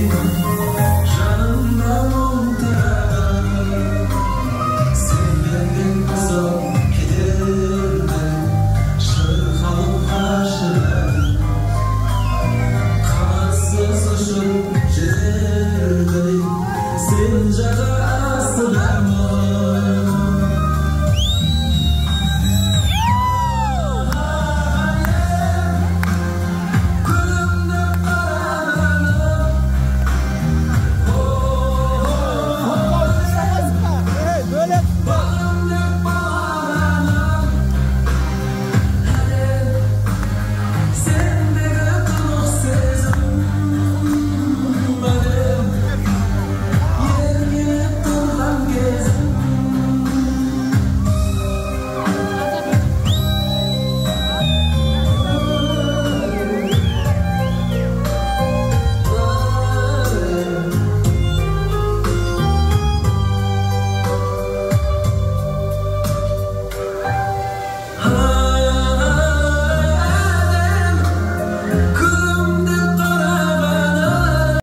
Жанымдан оңтыраған сен бенден ұзап кетермен шырқалып қашырған қанатсыз ұшып жетердей сен жағы асылармын